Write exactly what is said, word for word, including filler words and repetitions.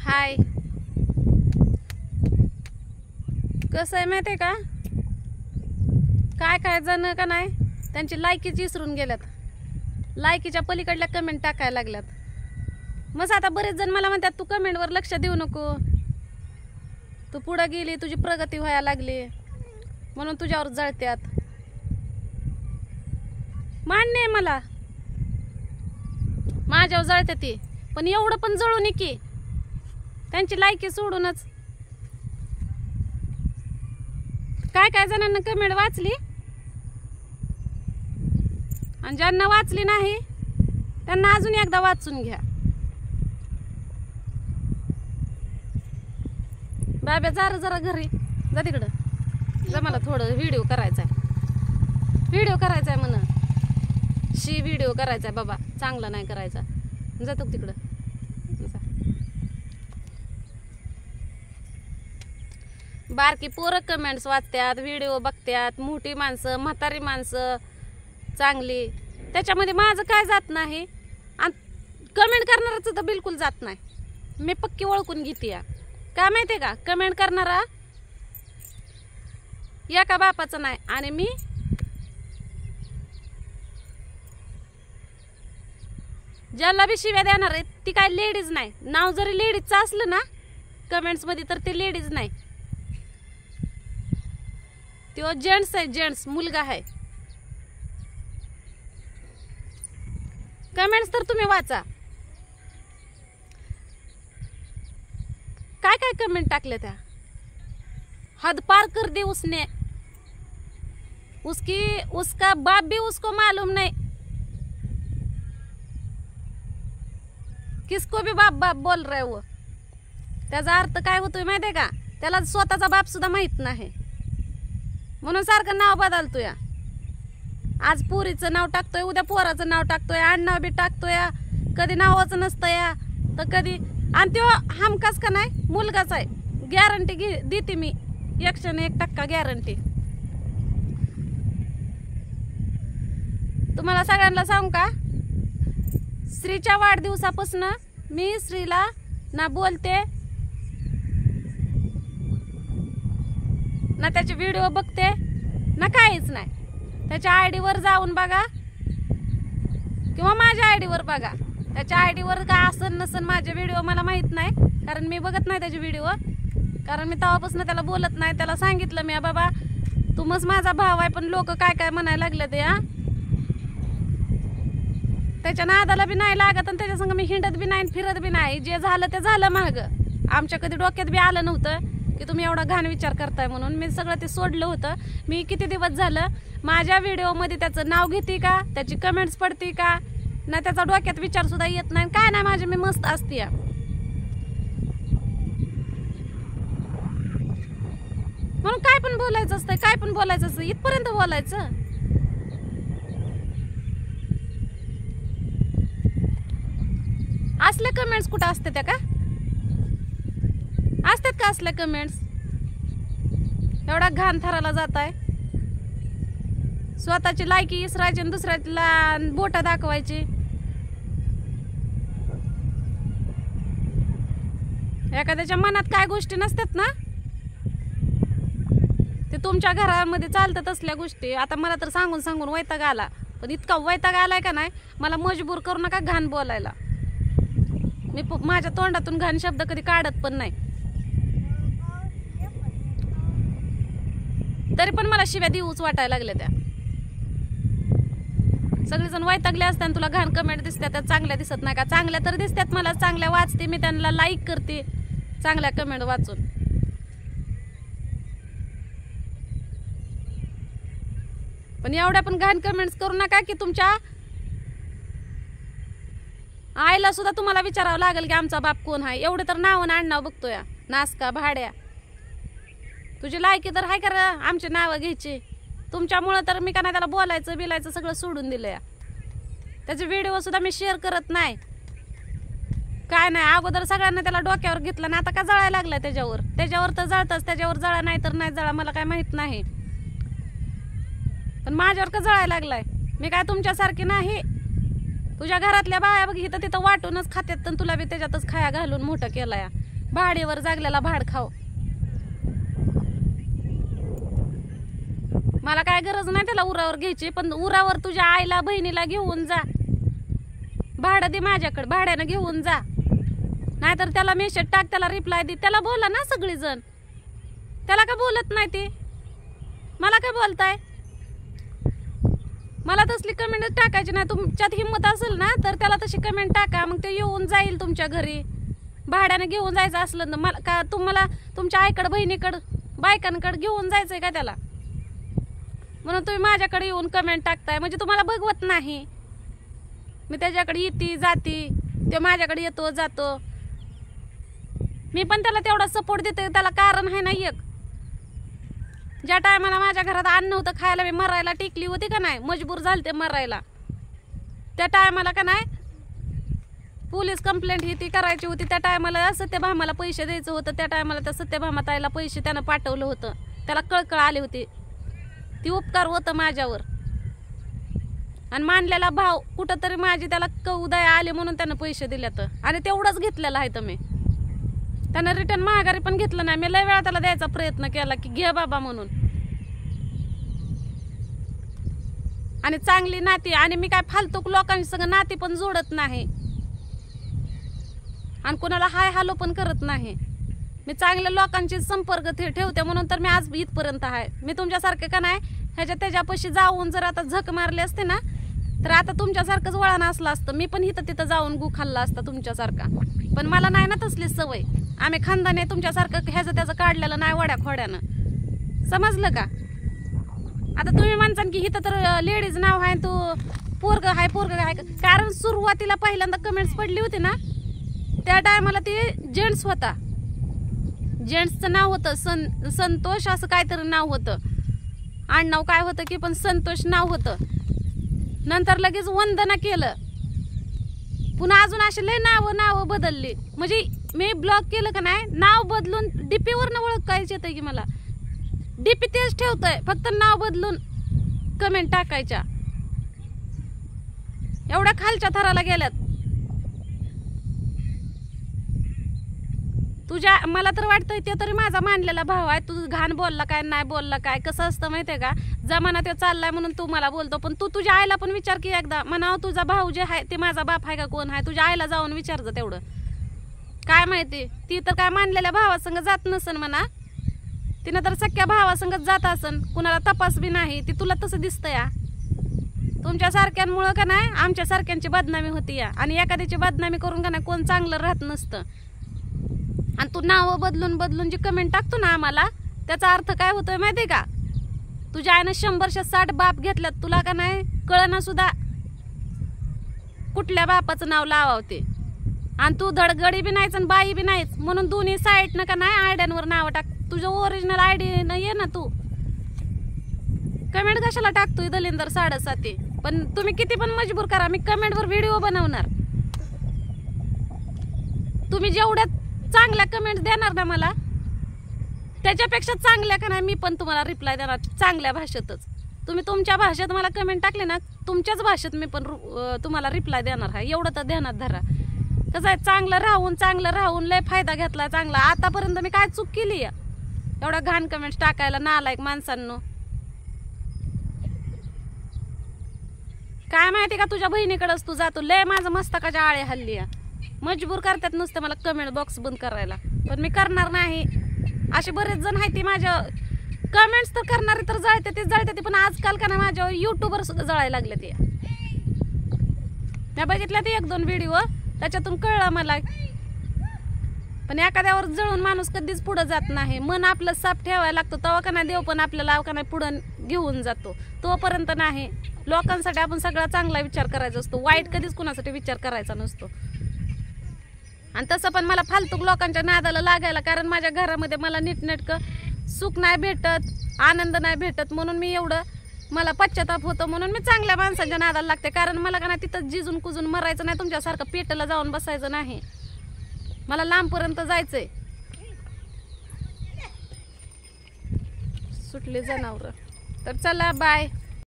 हाय, कसं आहे माहिती आहे का? काय काय जण का नाही त्यांची लायकीच विसरून गेल्यात, लायकीच्या पलीकडल्या कमेंट टाकायला लागल्यात। मग आता बरेच जण मला म्हणतात तू कमेंटवर लक्ष देऊ नको, तू पुढे गेली, तुझी प्रगती व्हायला लागली म्हणून तुझ्यावर जळत्यात। मान्य आहे मला, माझ्यावर जळते ती, पण एवढं पण जळू नये की त्यांची लायकी सोडूनच। काय काय जणांना कमेंट वाचली आणि ज्यांना वाचली नाही त्यांना अजून एकदा वाचून घ्या। बाबा जरा जरा घरी जा, तिकडं जा, मला थोडं व्हिडिओ करायचा आहे, व्हिडिओ करायचा आहे म्हणा, शी व्हिडिओ करायचा आहे बाबा, चांगला नाही करायचा, जातो तिकडं। बारकी पोरं कमेंट्स वाचतात, व्हिडिओ बघतात, मोठी माणसं, म्हातारी माणसं, चांगली, त्याच्यामध्ये माझं काय जात नाही आणि कमेंट करणाराचं तर बिलकुल जात नाही। मी पक्की ओळखून घेते या, का माहितीये का? कमेंट करणारा एका बापाचं नाही आणि मी ज्याला बी शिव्या देणार आहे ती काय लेडीज नाही, नाव जरी लेडीजचं असलं ना कमेंट्स मध्ये तर ती लेडीज नाही, तो जेंट्स आहे, जेंट्स मुलगा आहे। कमेंट्स तर तुम्ही वाचा, काय काय कमेंट टाकले त्या, हद पार कर दी उसने, उसकी उसका बाप भी उसको मालूम नहीं, किसको भी बाप बाप बोल रहे वो। त्याचा अर्थ काय होतोय माहितीये का? त्याला स्वतःचा बाप सुद्धा माहित नाही म्हणून सारखं नाव बदलतोय। आज पुरीचं नाव टाकतोय, उद्या पोराचं नाव टाकतोय, आडनाव बी टाकतोय, कधी नावाचं नसतं या तर कधी, आणि तो हमखास का नाही मुलगाच आहे, गॅरंटी देते मी, एकशे एक टक्का गॅरंटी। तुम्हाला सगळ्यांना सांगू का, श्रीच्या वाढदिवसापासून मी श्रीला ना बोलते ना त्याचे व्हिडिओ बघते ना काहीच नाही। त्याच्या आयडीवर जाऊन बघा किंवा माझ्या आयडीवर बघा, त्याच्या आयडीवर काय असन नसन माझे व्हिडिओ मला माहित नाही, कारण मी बघत नाही त्याचे व्हिडिओ, कारण मी तेव्हापासून त्याला बोलत नाही। त्याला सांगितलं मी, बाबा तू मग माझा भाव आहे, पण लोक काय काय म्हणायला लागले ते, हा त्याच्या नादाला बी नाही लागत आणि त्याच्या संग मी हिंडत बी नाही, फिरत बी नाही। जे झालं ते झालं, माग आमच्या कधी डोक्यात बी आलं नव्हतं की तुम्ही एवढा घाण विचार करताय म्हणून मी सगळं ते सोडलं होतं। मी किती दिवस झालं माझ्या व्हिडिओ मध्ये त्याचं नाव घेते का, त्याची कमेंट्स पडते का ना, त्याचा डोक्यात विचार सुद्धा येत नाही, काय नाही, माझे मी मस्त असते। म्हणून काय पण बोलायचं असतं, काय पण बोलायचं असतं, इथपर्यंत बोलायचं। असले कमेंट्स कुठं असते त्या का? असतात का असल्या कमेंट्स? एवढा घाण थराला जात आहे, स्वतःची लायकी इसरायची आणि दुसऱ्याला बोट दाखवायची। एखाद्याच्या मनात काय गोष्टी नसतात ना, ते तुमच्या घरामध्ये चालतात असल्या गोष्टी। आता मला तर सांगून सांगून वैताग आला, पण इतका वैताग आलाय का नाही, मला मजबूर करू नका घाण बोलायला। मी माझ्या तोंडातून घाण शब्द कधी काढत पण नाही, तरी पण मला शिव्या देऊच वाटायला लागल्या त्या। सगळेजण वैतागले असतात, तुला घाण कमेंट दिसतात त्या चांगल्या दिसत नाही का? चांगल्या तर दिसतात मला, चांगल्या वाचते मी, त्यांना लाईक करते चांगल्या कमेंट वाचून। पण एवढ्या पण घाण कमेंट्स करू नका की तुमच्या आईला सुद्धा तुम्हाला विचारावं लागेल की आमचा बाप कोण आहे। एवढे तर नाव आणि आडनाव बघतोय, नासका भाड्या, तुझी लायकी तर हाय का आमची नावं घ्यायची? तुमच्यामुळं तर मी का नाही त्याला बोलायचं बिलायचं सगळं सोडून दिलंय। त्याचे व्हिडिओ सुद्धा मी शेअर करत नाही, काय नाही। अगोदर सगळ्यांना त्याला डोक्यावर घेतलं ना, आता का जळायला लागलाय त्याच्यावर? त्याच्यावर तर जळतच, त्याच्यावर जळा नाही तर नाही जळा, मला काय माहित नाही, पण माझ्यावर का जळायला लागलाय? मी काय तुमच्यासारखी नाही, तुझ्या घरातल्या बाया बघ इथं तिथं वाटूनच खात्यात, तर तुला बी त्याच्यातच खाया घालून मोठं केलाय। भाडेवर जागल्याला भाड खाव. मला काय गरज नाही त्याला उरावर घ्यायची, पण उरावर तुझ्या आईला बहिणीला घेऊन जा. भाडं दे माझ्याकडे, भाड्यानं घेऊन जा. नाहीतर त्याला मेसेज टाक, त्याला रिप्लाय दे. त्याला बोला ना सगळीजण. त्याला का बोलत नाही ती? मला काय बोलताय? मला तसली कमेंट टाकायची नाही. तुमच्यात हिंमत असेल ना तर त्याला तशी कमेंट टाका, मग ते येऊन जाईल तुमच्या घरी. भाड्याने घेऊन जायचं असलं तर मला का तुम्हाला तुमच्या आईकडं बहिणीकडं बायकांकडे घेऊन जायचंय का त्याला? म्हणून तुम्ही माझ्याकडे येऊन कमेंट टाकताय, म्हणजे तुम्हाला बघवत नाही. मी त्याच्याकडे येते जाती, ते माझ्याकडे येतो जातो. मी पण त्याला तेवढा सपोर्ट देते. त्याला कारण आहे ना एक. ज्या टायमाला माझ्या घरात अन्न नव्हतं खायला, मी मरायला टिकली होती का नाही, मजबूर झालते मरायला, त्या टायमाला का नाही पोलीस कंप्लेंट ही ती करायची होती. त्या टायमाला सत्यभामाला पैसे द्यायचं होतं. त्या टायमाला त्या सत्यभामा ताईला पैसे त्यानं पाठवलं होतं. त्याला कळकळ आली होती. ती उपकार होतं माझ्यावर. आणि मानलेला भाव कुठंतरी माझी त्याला कौदया आले म्हणून त्यानं पैसे दिल्यात. आणि तेवढंच घेतलेलं आहे. तर मी त्यानं रिटर्न महागारी पण घेतलं नाही. मी लय वेळा त्याला द्यायचा प्रयत्न केला की घे बाबा म्हणून. आणि चांगली नाती, आणि मी काय फालतूक लोकांसंग नाती पण जोडत नाही, आणि कोणाला हाय हालो पण करत नाही. मी चांगल्या लोकांची संपर्क ठेवते म्हणून तर मी आज इथपर्यंत आहे. मी तुमच्यासारखे का नाही ह्याच्या त्याच्यापाशी जाऊन जर आता झक मारली असते ना तर आता तुमच्यासारखंच वळण असलं असतं. मी पण इथं तिथं जाऊन गु खाल्ला असता तुमच्यासारखा. पण मला नाही ना तसली सवय. आम्ही खानदाने तुमच्यासारखं ह्याचं त्याचं काढलेलं नाही वड्या खोड्यानं. समजलं का? आता तुम्ही म्हणसान की इथं तर लेडीज नाव आहे, तू पोरग आहे पोरग आहे. कारण सुरुवातीला पहिल्यांदा कमेंट्स पडली होती ना त्या टायमाला ते जेंट्स होता. जेंट्सचं नाव होतं सन संतोष असं काहीतरी नाव होतं. आडनाव काय होतं की पण संतोष नाव होतं. नंतर लगेच वंदना केलं. पुन्हा अजून असे लय नावं नावं बदलली. म्हणजे मी ब्लॉक केलं का नाही, नाव बदलून डीपीवरनं ओळखायचं येतं की मला. डीपी तेच ठेवतोय, फक्त नाव बदलून कमेंट टाकायच्या. एवढ्या खालच्या थराला गेल्यात. तुझ्या मला तर वाटतंय ते तरी माझा मानलेला भाव आहे. तू घाण बोलला काय नाही बोलला काय, कसं असतं माहितीये का, जमाना ते चाललाय म्हणून तू मला बोलतो. पण तू तुझ्या आईला पण विचार की एकदा. म्हणावं तुझा भाऊ जे आहे ते माझा बाप आहे का कोण आहे, तुझ्या आईला जाऊन विचारचं तेवढं. काय माहिती ती तर काय मानलेल्या भावासंग जात नसन म्हणा. तिनं तर सख्या भावासंगच जात असन, कुणाला तपास बी नाही. ती तुला तसं दिसतं या. तुमच्या सारख्यांमुळं का नाही आमच्या सारख्यांची बदनामी होती या. आणि एखाद्याची बदनामी करून का नाही कोण चांगलं राहत नसतं. आणि तू नावं बदलून बदलून जी कमेंट टाकतो ना आम्हाला, त्याचा अर्थ काय होतोय माहितीये का? तुझ्या आईनं शंभरशे साठ बाप घेतल्यात, तुला का नाही कळना सुद्धा कुठल्या बापाचं नाव लावावते. आणि तू धडगडी बी नाहीच आणि बाई बी नाहीच, म्हणून दोन्ही साईडनं का नाही आयड्यांवर नावं टाक. तुझं ओरिजिनल आयडी न ये ना. तू कमेंट कशाला टाकतोय दलिंदर साडेसाती? पण तुम्ही किती पण मजबूर करा, मी कमेंटवर व्हिडिओ बनवणार. तुम्ही जेवढ्या चांगल्या कमेंट देणार ना मला, त्याच्यापेक्षा चांगल्या का नाही मी पण तुम्हाला रिप्लाय देणार चांगल्या भाषेतच. तुम्ही तुमच्या भाषेत मला कमेंट टाकले ना, तुमच्याच भाषेत मी पण तुम्हाला रिप्लाय देणार आहे. एवढं तर ध्यानात धरा. कसं आहे, चांगलं राहून चांगलं राहून लय फायदा घेतला चांगला. आतापर्यंत मी काय चूक केली या एवढ्या घाण कमेंट्स टाकायला नालायक माणसांनो? काय माहिती का, तुझ्या बहिणीकडेच तू जातो. लय माझं मस्तकाच्या आळे हल्ली या. मजबूर करतात नुसतं मला कमेंट बॉक्स बंद करायला, पण मी करणार नाही. असे बरेच जण आहेत, माझ्या कमेंट्स तर करणारे तर जळते ते जळते ते, पण आजकाल का ना माझ्यावर युट्यूबर सुद्धा जळायला लागले ते. मी बघितलं ते एक दोन व्हिडिओ, त्याच्यातून कळलं मला. पण एखाद्यावर जळून माणूस कधीच पुढे जात नाही. मन आपलं साफ ठेवायला लागतं, तेव्हा का नाही देव पण आपल्याला का नाही पुढं घेऊन जातो. तोपर्यंत नाही. लोकांसाठी आपण सगळा चांगला विचार करायचा असतो, वाईट कधीच कुणासाठी विचार करायचा नसतो. आणि तसं पण मला फालतूक लोकांच्या नादाला लागायला, कारण माझ्या घरामध्ये मला नीटनेटकं सुख नाही भेटत, आनंद नाही भेटत, म्हणून मी एवढं मला पश्चाताप होतं. म्हणून मी चांगल्या माणसांच्या नादाला लागते. कारण मला का नाही तिथं जिजून कुजून मरायचं नाही, तुमच्यासारखं पेटला जाऊन बसायचं नाही. मला लांबपर्यंत जायचंय. सुटले जनावर. तर चला बाय.